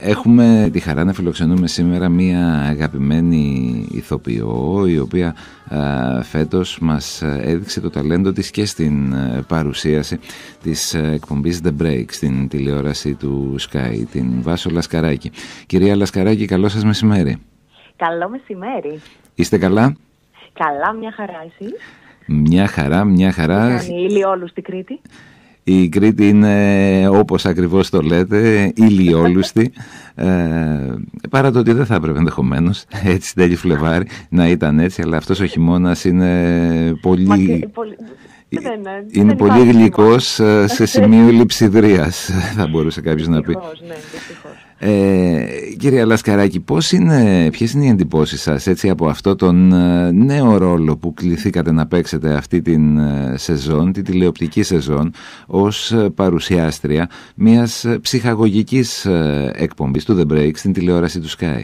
Έχουμε τη χαρά να φιλοξενούμε σήμερα μία αγαπημένη ηθοποιό, η οποία φέτος μας έδειξε το ταλέντο της και στην παρουσίαση της εκπομπής The Break στην τηλεόραση του Sky, την Βάσο Λασκαράκη. Κυρία Λασκαράκη, καλό σας μεσημέρι. Καλό μεσημέρι. Είστε καλά? Καλά, μια χαρά. Εσείς? Μια χαρά, μια χαρά. Είναι ηλιόλουστη Κρήτη. Η Κρήτη είναι, όπως ακριβώς το λέτε, ηλιόλουστη, παρά το ότι δεν θα έπρεπε ενδεχομένως έτσι τέλη Φλεβάρι να ήταν έτσι, αλλά αυτός ο χειμώνας είναι πολύ... Είναι πολύ γλυκός σε σημείο λειψιδρίας, θα μπορούσε κάποιος να πει. Ναι, δυστυχώς. Κυρία Λασκαράκη, ποιες είναι οι εντυπώσεις σας έτσι, από αυτό τον νέο ρόλο που κληθήκατε να παίξετε αυτή την σεζόν, τη τηλεοπτική σεζόν, ως παρουσιάστρια μιας ψυχαγωγικής εκπομπής του The Break στην τηλεόραση του Sky?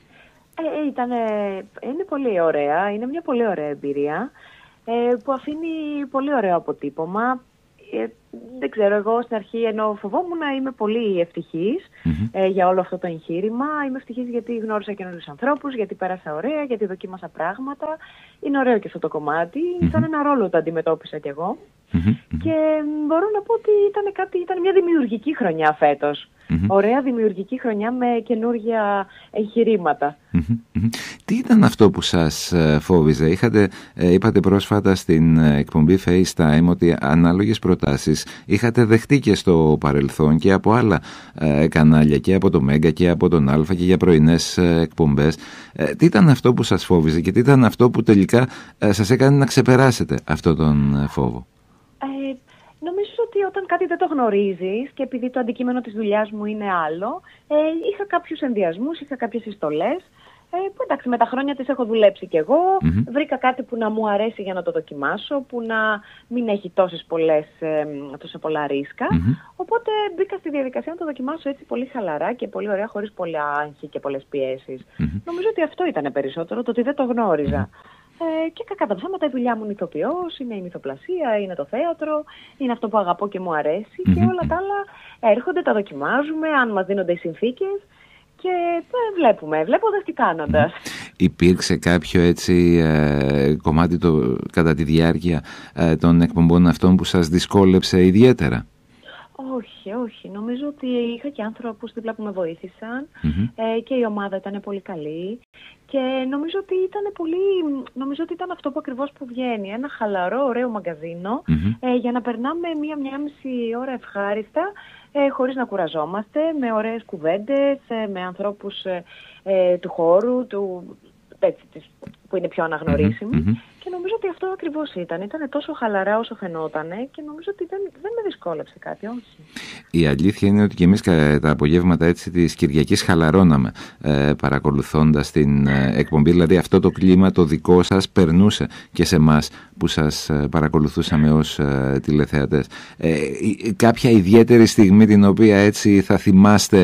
Είναι πολύ ωραία, είναι μια πολύ ωραία εμπειρία που αφήνει πολύ ωραίο αποτύπωμα. Δεν ξέρω, εγώ στην αρχή ενώ φοβόμουν, είμαι πολύ ευτυχής για όλο αυτό το εγχείρημα. Είμαι ευτυχής γιατί γνώρισα καινούριους ανθρώπους, γιατί πέρασα ωραία, γιατί δοκίμασα πράγματα. Είναι ωραίο και αυτό το κομμάτι. Σαν ένα ρόλο το αντιμετώπισα κι εγώ. Και μπορώ να πω ότι ήταν μια δημιουργική χρονιά φέτος. Ωραία δημιουργική χρονιά με καινούργια εγχειρήματα. Τι ήταν αυτό που σας φόβιζε? Είπατε πρόσφατα στην εκπομπή FaceTime ότι ανάλογες προτάσεις είχατε δεχτεί και στο παρελθόν και από άλλα κανάλια, και από το Μέγκα και από τον Αλφα και για πρωινές εκπομπές. Τι ήταν αυτό που σας φόβιζε και τι ήταν αυτό που τελικά σας έκανε να ξεπεράσετε αυτόν τον φόβο? Νομίζω ότι όταν κάτι δεν το γνωρίζεις και επειδή το αντικείμενο της δουλειάς μου είναι άλλο, είχα κάποιους ενδιασμούς, είχα κάποιες συστολές, που εντάξει με τα χρόνια τις έχω δουλέψει κι εγώ, βρήκα κάτι που να μου αρέσει για να το δοκιμάσω, που να μην έχει τόσα πολλά ρίσκα, οπότε μπήκα στη διαδικασία να το δοκιμάσω έτσι πολύ χαλαρά και πολύ ωραία, χωρίς πολλά άγχη και πολλές πιέσεις. Νομίζω ότι αυτό ήταν περισσότερο, το ότι δεν το γνώριζα. Και κακά τα ψέματα, η δουλειά μου είναι ηθοποιός, είναι η μυθοπλασία, είναι το θέατρο, είναι αυτό που αγαπώ και μου αρέσει και όλα τα άλλα έρχονται, τα δοκιμάζουμε, αν μας δίνονται οι συνθήκες και βλέποντας τι κάνοντας. Υπήρξε κάποιο έτσι κομμάτι κατά τη διάρκεια των εκπομπών αυτών που σας δυσκόλεψε ιδιαίτερα? Όχι. Νομίζω ότι είχα και άνθρωπους δίπλα που με βοήθησαν και η ομάδα ήταν πολύ καλή και νομίζω ότι ήταν αυτό που ακριβώς που βγαίνει. Ένα χαλαρό, ωραίο μαγκαζίνο για να περνάμε μία μισή ώρα ευχάριστα, χωρίς να κουραζόμαστε, με ωραίες κουβέντες, με ανθρώπους του χώρου, που είναι πιο αναγνωρίσιμοι. Και νομίζω ότι αυτό ακριβώς ήταν. Ήταν τόσο χαλαρά όσο φαινότανε και νομίζω ότι δεν με δυσκόλεψε κάτι, όχι. Η αλήθεια είναι ότι και εμείς τα απογεύματα έτσι της Κυριακής χαλαρώναμε παρακολουθώντας την εκπομπή. Δηλαδή αυτό το κλίμα το δικό σας περνούσε και σε εμάς που σας παρακολουθούσαμε ως τηλεθεατές. Κάποια ιδιαίτερη στιγμή την οποία έτσι θα θυμάστε,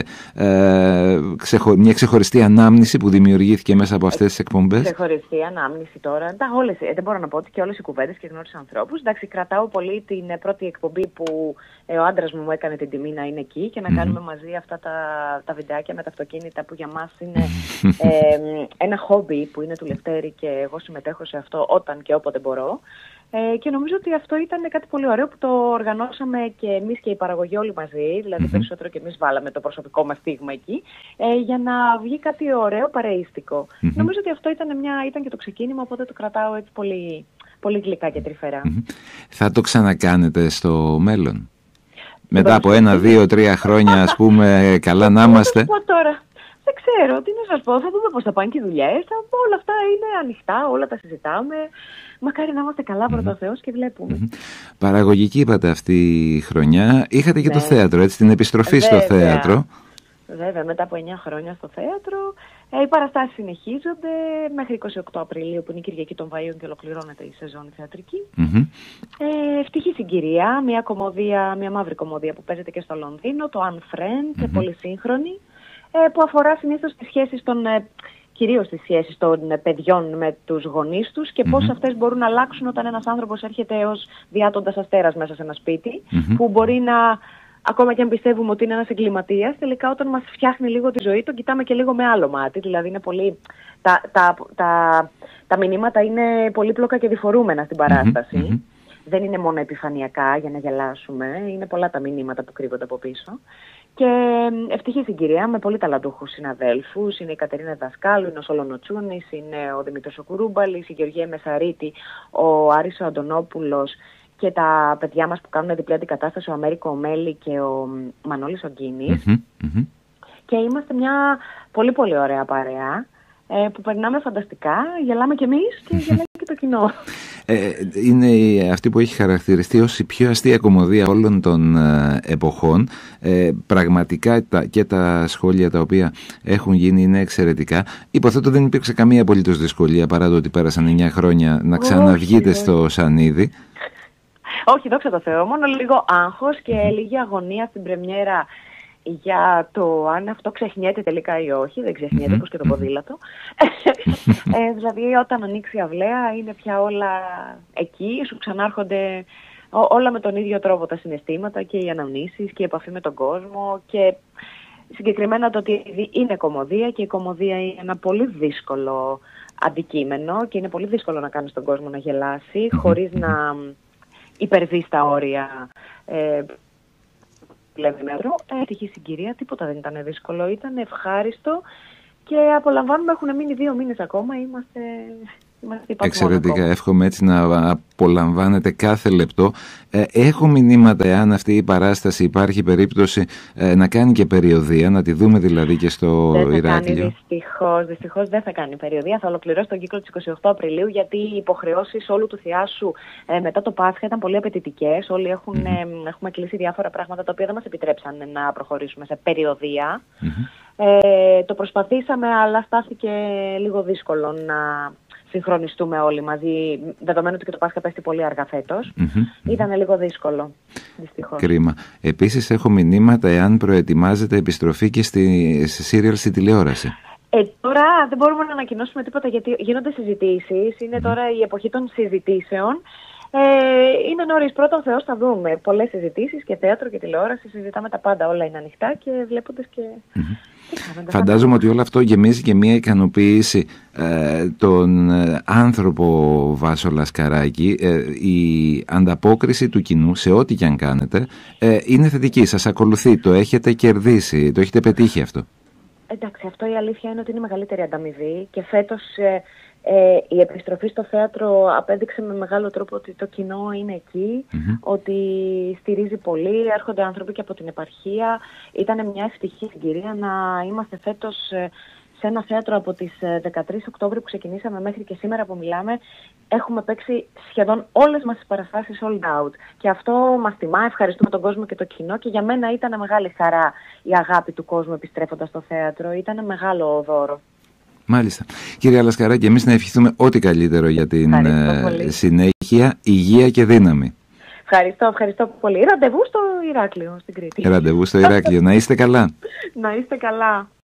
μια ξεχωριστή ανάμνηση που δημιουργήθηκε μέσα από αυτές τις εκπομπές? Ξεχωριστή ανάμνηση τώρα. Δεν μπορώ να πω ότι και όλες οι κουβέντες και γνώρισα ανθρώπους. Εντάξει, κρατάω πολύ την πρώτη εκπομπή που ο άντρας μου έκανε την τιμή να είναι εκεί και να κάνουμε μαζί αυτά τα βιντεάκια με τα αυτοκίνητα που για μας είναι ένα χόμπι που είναι του Λευτέρη και εγώ συμμετέχω σε αυτό όταν και όποτε μπορώ. Και νομίζω ότι αυτό ήταν κάτι πολύ ωραίο που το οργανώσαμε και εμείς και η παραγωγή όλοι μαζί, δηλαδή περισσότερο και εμείς βάλαμε το προσωπικό μας στίγμα εκεί, για να βγει κάτι ωραίο, παρεΐστικο. Νομίζω ότι αυτό ήταν και το ξεκίνημα, οπότε το κρατάω έτσι πολύ, πολύ γλυκά και τρυφερά. Θα το ξανακάνετε στο μέλλον? Μετά από 1, 2, 3 χρόνια, ας πούμε, καλά να είμαστε? Δεν ξέρω, τι να σας πω, θα δούμε πώς θα πάνε και οι δουλειές, όλα αυτά είναι ανοιχτά, όλα τα συζητάμε. Μακάρι να είμαστε καλά πρώτα ο Θεός και βλέπουμε. Παραγωγική είπατε αυτή η χρονιά, είχατε και το θέατρο, έτσι, την επιστροφή στο θέατρο. Βέβαια, μετά από 9 χρόνια στο θέατρο, οι παραστάσεις συνεχίζονται μέχρι 28 Απριλίου που είναι η Κυριακή των Βαΐων και ολοκληρώνεται η σεζόν θεατρική. Ευτυχή συγκυρία, μια μαύρη κομμωδία που παίζεται και στο Λονδίνο, το Unfriend, πολύ σύγχρονη, που αφορά συνήθως τις σχέσεις κυρίως τις σχέσεις των παιδιών με τους γονείς τους και πώς αυτές μπορούν να αλλάξουν όταν ένας άνθρωπος έρχεται ως διάτοντας αστέρας μέσα σε ένα σπίτι, που μπορεί να ακόμα και αν πιστεύουμε ότι είναι ένας εγκληματίας, τελικά όταν μας φτιάχνει λίγο τη ζωή, τον κοιτάμε και λίγο με άλλο μάτι. Δηλαδή είναι πολύ... Τα μηνύματα είναι πολύπλοκα και διφορούμενα στην παράσταση. Δεν είναι μόνο επιφανειακά για να γελάσουμε. Είναι πολλά τα μηνύματα που κρύβονται από πίσω. Και ευτυχή συγκυρία με πολύ ταλαντούχους συναδέλφους. Είναι η Κατερίνα Δασκάλου, είναι ο Σόλωνο Τσούνης, είναι ο Δημήτρης Κουρούμπαλης, η Γεωργία Μεσαρίτη, ο Άρης ο Αντωνόπουλος και τα παιδιά μας που κάνουν διπλή αντικατάσταση, ο Αμέρικο Μέλη και ο Μανώλης ο Γκίνης. Και είμαστε μια πολύ πολύ ωραία παρέα που περνάμε φανταστικά, γελάμε κι εμείς και γελάει και το κοινό. Είναι αυτή που έχει χαρακτηριστεί ως η πιο αστεία κωμωδία όλων των εποχών. Πραγματικά και τα σχόλια τα οποία έχουν γίνει είναι εξαιρετικά. Υποθέτω δεν υπήρξε καμία απολύτως δυσκολία, παρά το ότι πέρασαν 9 χρόνια, να ξαναβγείτε στο σανίδι. Όχι, δόξα τω Θεώ, μόνο λίγο άγχος και λίγη αγωνία στην πρεμιέρα για το αν αυτό ξεχνιέται τελικά ή όχι. Δεν ξεχνιέται, όπως και το ποδήλατο. Δηλαδή όταν ανοίξει η αυλαία είναι πια όλα εκεί, σου ξανάρχονται όλα με τον ίδιο τρόπο τα συναισθήματα και οι αναμνήσεις και η επαφή με τον κόσμο και συγκεκριμένα το ότι είναι κωμωδία και η κωμωδία είναι ένα πολύ δύσκολο αντικείμενο και είναι πολύ δύσκολο να κάνεις τον κόσμο να γελάσει χωρίς να υπερβείς τα όρια μέτρο. Έτυχε συγκυρία, τίποτα δεν ήταν δύσκολο, ήταν ευχάριστο και απολαμβάνουμε, έχουν μείνει 2 μήνες ακόμα, είμαστε εξαιρετικά, εύχομαι έτσι να απολαμβάνετε κάθε λεπτό. Έχω μηνύματα εάν αυτή η παράσταση υπάρχει περίπτωση να κάνει και περιοδεία, να τη δούμε δηλαδή και στο Ηράκλειο. Δυστυχώς δεν θα κάνει περιοδεία, θα ολοκληρώσει τον κύκλο της 28 Απριλίου γιατί οι υποχρεώσεις όλου του θεάσου μετά το Πάσχα ήταν πολύ απαιτητικές. Όλοι έχουμε κλείσει διάφορα πράγματα τα οποία δεν μας επιτρέψαν να προχωρήσουμε σε περιοδεία. Το προσπαθήσαμε, αλλά στάθηκε λίγο δύσκολο να συγχρονιστούμε όλοι μαζί, δεδομένου ότι και το Πάσχα πέφτει πολύ αργά φέτος. Ήταν λίγο δύσκολο, δυστυχώς. Κρίμα. Επίσης έχω μηνύματα εάν προετοιμάζεται επιστροφή και στη σύριαλ στη τηλεόραση. Τώρα δεν μπορούμε να ανακοινώσουμε τίποτα γιατί γίνονται συζητήσεις. Είναι τώρα η εποχή των συζητήσεων. Είναι νωρίς, πρώτον Θεός θα δούμε. Πολλές συζητήσεις και θέατρο και τηλεόραση, συζητάμε τα πάντα, όλα είναι ανοιχτά και βλέποντες και... Φαντάζομαι ότι όλο αυτό γεμίζει και μια ικανοποίηση τον άνθρωπο Βάσο Λασκαράκη. Η ανταπόκριση του κοινού σε ό,τι και αν κάνετε είναι θετική, σας ακολουθεί, το έχετε κερδίσει, το έχετε πετύχει αυτό. Εντάξει, αυτό η αλήθεια είναι ότι είναι η μεγαλύτερη ανταμοιβή και φέτος η επιστροφή στο θέατρο απέδειξε με μεγάλο τρόπο ότι το κοινό είναι εκεί, ότι στηρίζει πολύ, έρχονται άνθρωποι και από την επαρχία. Ήταν μια ευτυχή συγκυρία να είμαστε φέτος σε ένα θέατρο από τις 13 Οκτώβρη που ξεκινήσαμε μέχρι και σήμερα που μιλάμε. Έχουμε παίξει σχεδόν όλες μας τις παραστάσεις sold out. Και αυτό μας τιμά, ευχαριστούμε τον κόσμο και το κοινό και για μένα ήταν μεγάλη χαρά η αγάπη του κόσμου επιστρέφοντας στο θέατρο. Ήταν μεγάλο δώρο. Μάλιστα. Κύριε Λασκαράκη, εμείς να ευχηθούμε ό,τι καλύτερο για την συνέχεια, υγεία και δύναμη. Ευχαριστώ πολύ. Ραντεβού στο Ηράκλειο, στην Κρήτη. Ραντεβού στο Ηράκλειο. Να είστε καλά. Να είστε καλά.